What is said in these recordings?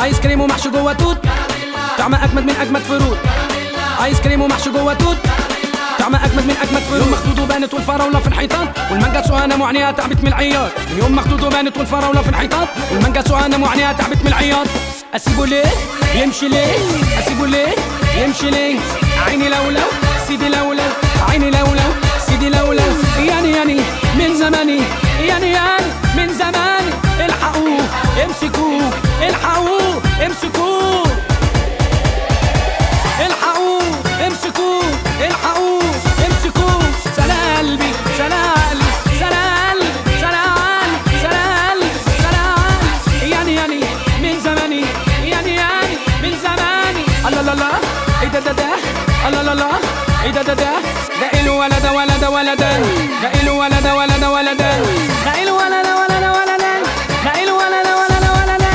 ايس كريم ومحشي جوه توت، طعمه اجمد من اجمد فروت. ايس كريم ومحشي جوه توت، طعمه اجمد من اجمد فروت. يوم مخدود وبانت والفراوله في الحيطان، والمانجا سوهانه معانيها تعبت من العياط. يوم مخدود وبانت والفراوله في الحيطان، والمانجا سوهانه معانيها تعبت من العياط. اسيبه ليه يمشي ليه، اسيبه ليه يمشي ليه. عيني لولو سيدي لولو، عيني لولو سيدي لولو. يعني من زماني، يعني من زماني. الحقوه امسكوه، الحقوه امسكوه، الحقوه امسكوه، الحقوه امسكوه. سلا قلبي سلا قلبي سلا قلبي سلا قلبي سلا قلبي سلا قلبي. يعني من زماني، يعني من زماني. الله لا لا ايه ده الله لا لا ايه ده ده الولد ولد ولدا، ده الولد ولد ولدا، ده الولد ولد ولدا، ده الولد ولد ولدا.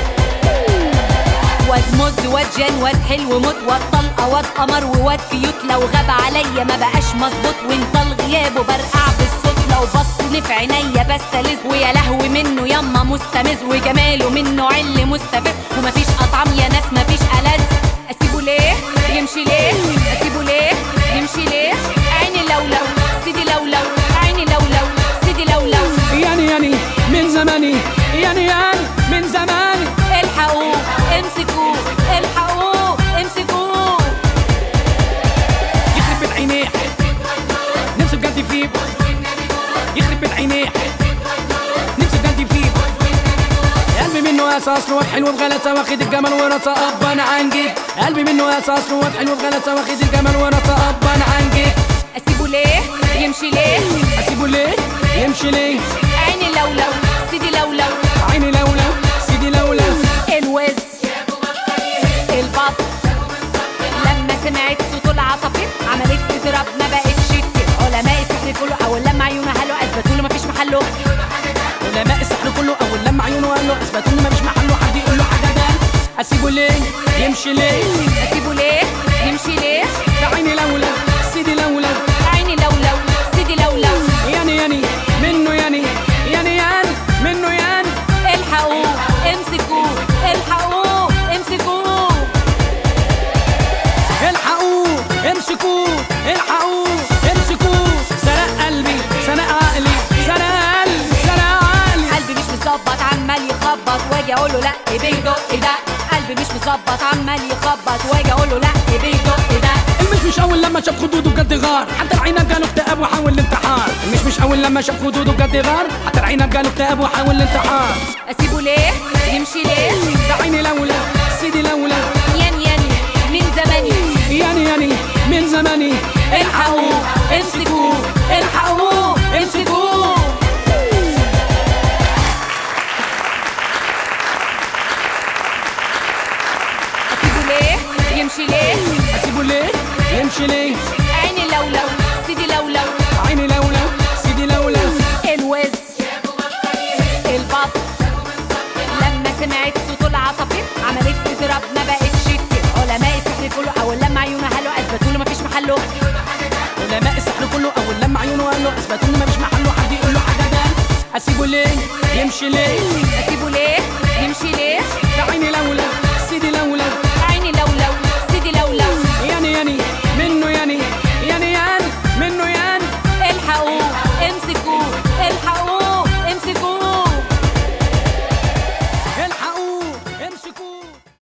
واد مز واد جان واد حلو موت، واد طلقه واد قمر وواد كيوت. لو غاب عليا ما بقاش مظبوط، وانطل غيابه برقع بالصوت. لو بصني في عينيا بستلذ، ويا لهوي منه يما مستمز، وجماله منه عل مستفز. ومفيش اطعم يا ناس مفيش ألذ. اسيبه ليه يمشي ليه، اسيبه ليه يمشي ليه. عيني لولو سيدي لولو، عيني لولو سيدي لولو. يعني من زماني، يعني من زماني. الحقوه امسكوه، الحقوه امسكوه. يخرب بيت عينيه نفسي بجد فيه، يخرب بيت عينيه نفسي بجد فيه. قلبي منه اساس واد حلو بغلاسه، واخد الجمال وراسه ابا عن جد. قلبي منه اساس واد حلو بغلاسه، واخد الجمال وراسه ابا عن جد. اسيبه ليه يمشي ليه، اسيبه ليه يمشي ليه. عيني لولو سيدي لولو، عيني لولو سيدي لولو. الوز البط لما سمعت صوت العصافير عملت تضرب ما بقتش كتير. علماء السحر كله اول لما عيونه قالوا اثبتوا له مفيش محله. علماء السحر كله اول لما عيونه قالوا اثبتوا له مفيش محله. حد يقول له حاجه ده. اسيبه ليه يمشي ليه، اسيبه ليه يمشي ليه. ده عيني لولو سيدي لولو، عيني لولو سيدي لولو. يعني منه يعني منه يعني. الحقوه امسكوه، الحقوه امسكوه، الحقوه امسكوه، الحقوه امسكوه. سرق قلبي سرق عقلي، سرق قلبي سرق عقلي. قلبي مش مظبط عمال يخبط، واجي اقول له لا بيدق ده. قلبي مش مظبط عمال يخبط، واجي اقول له لا بيدق ده. مش اول لما شاف خدوده بجد غار، حتى العنب جاله اكتئاب وحاول الانتحار. مش اول لما شاف خدوده بجد غار، حتى العنب جاله اكتئاب وحاول الانتحار. اسيبه ليه يمشي ليه، ده عيني لولو سيدي لولو. يعني من زماني، يعني من زماني. الحقوه امسكوه، الحقوه امسكوه. اسيبه ليه يمشي ليه، اسيبه ليه يمشي ليه. عيني لولو سيدي لولو، عيني لولو سيدي لولو. الوز البط لما سمعت صوت العصافير عملت تضرب ما بقتش كتير. علماء السحر كله اول لما عيونه قالوا اثبتوا له مفيش محله. علماء السحر كله اول لما عيونه قالوا اثبتوا له مفيش محله. حد يقول له حاجه ده. اسيبه ليه يمشي ليه، اسيبه ليه يمشي ليه. ده عيني لولو